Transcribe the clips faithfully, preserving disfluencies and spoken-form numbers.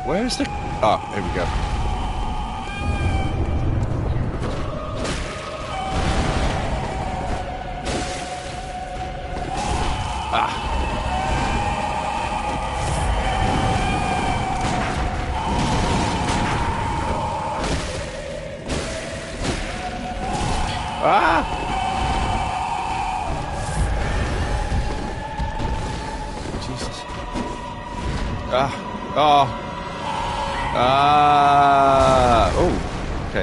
Where's the... Oh, here we go. Ah. Ah! Jesus. Ah. Oh. Ah. Oh. Okay.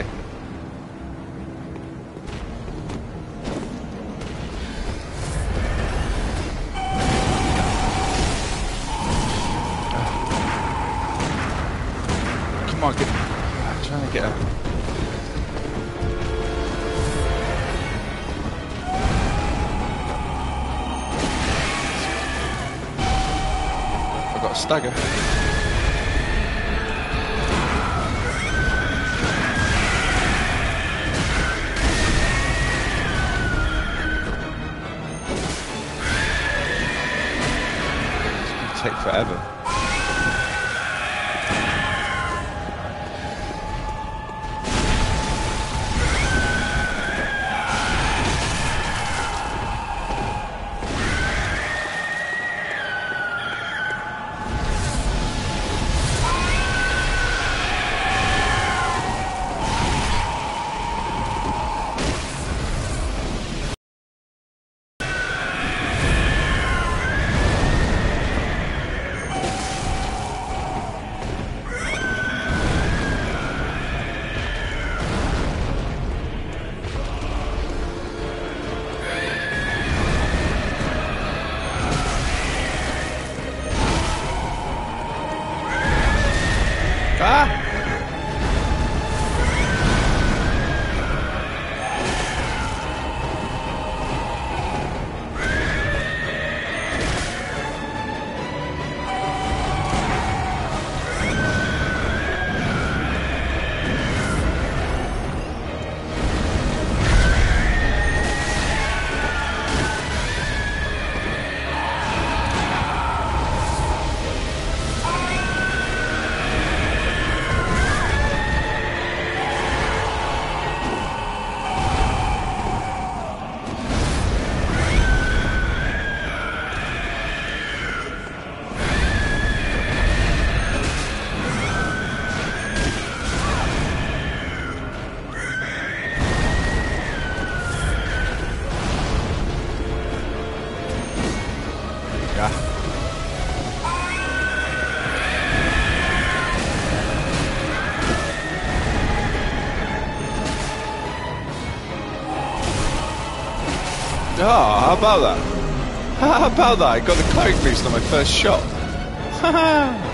Ah. Come on, get. I'm trying to get up. Stagger. It's gonna take forever. Oh, how about that? How about that? I got the Cleric Beast on my first shot.